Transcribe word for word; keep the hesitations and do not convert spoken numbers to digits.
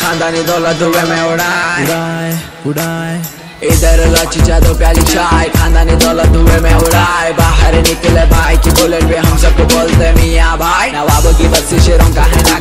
खानदानी दौलत धुएं में उड़ाए उड़ाए उड़ाए इधर लची दो प्याली चाय, खानदानी दौलत धुएं में उड़ाए। बाहर निकले भाई की बुलेट पे हम सबको बोलते मियाँ भाई। नवाबों की बस्ती शेरों का है